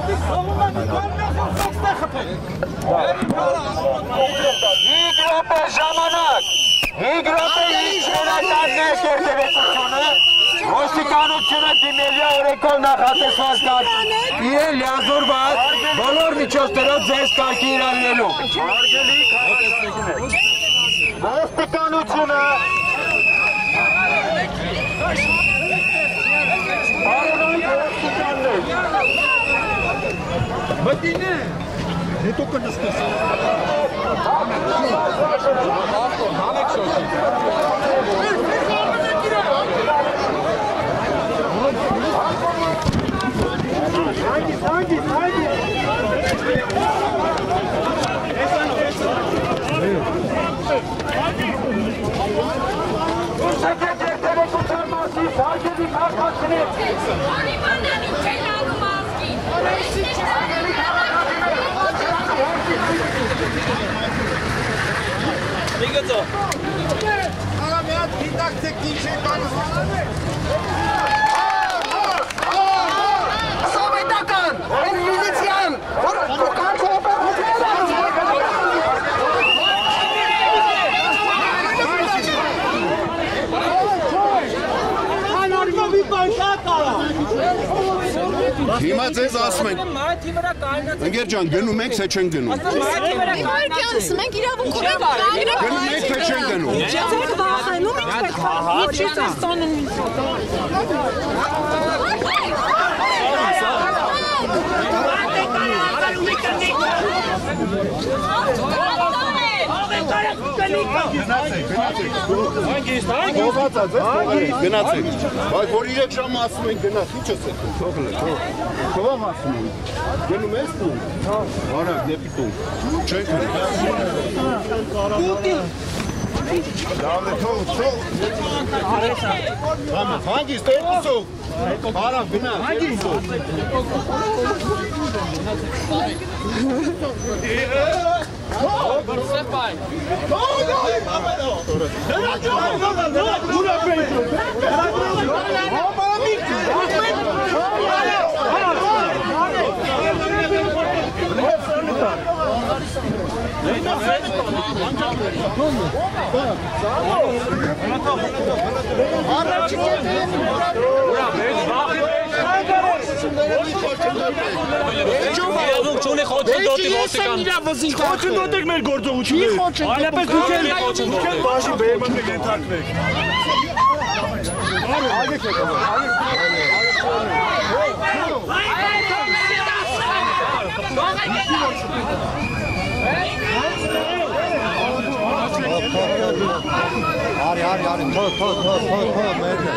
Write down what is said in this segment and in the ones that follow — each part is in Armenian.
Ոստիկանությունը դիմելի օրենքով նախատեսված իրեն լիազորված բոլոր միջոցներով ձեզ կարգի իրավիրելու։ Ոստիկանությունը Մտինե, հետո կնստես։ Հանեք շոշի։ Բաղրամյան, դիտակցեք ինչ է կանում։ Սովետական, այն միլիցիան, որ կանչ է Հիմա ձեզ ասում ենք, ընկեր ջան, գնում եք, թե չեն գնում։ Մենք իրավունքով ենք Գնում եք, թե չեն գնում։ Ձեր վախենում ինչ պետք է։ Ոչ չես ստանում ինձ։ Գնացեք, բայց որ 3 ժամ ասում ենք գնաց, ինչ ես եկում, թողլեք, թողամ ասում ենք, գնում ես տուն, արագ դեպի տուն, չենք գնում։ Հանգիստ երկուսով, արագ գնաց, երկուսով։ Սեպայ։ Խոչընդոտեք մեր գործողությունները։ Այլապես դուք էլ բաժի բերման եք ենթարկվել։ Արի, թող, մերն է։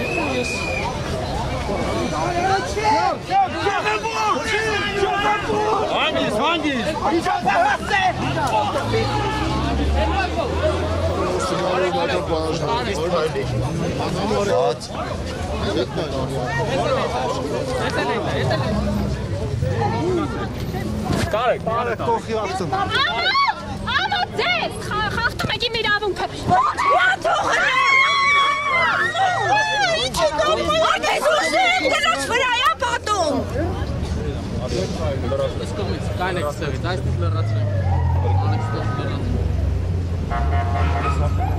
Հանգիստ։ Կարեք, կողքի ակցն։ Ալո, ձեզ, խախտում եք իմ իրավունքը։ Ինչ է կողմ, որդես ուժեք, դրոց վրա է պատում։ Կայնեք ստեղից, այս լրացրեք։ Անեք ստեղ լրացրեք։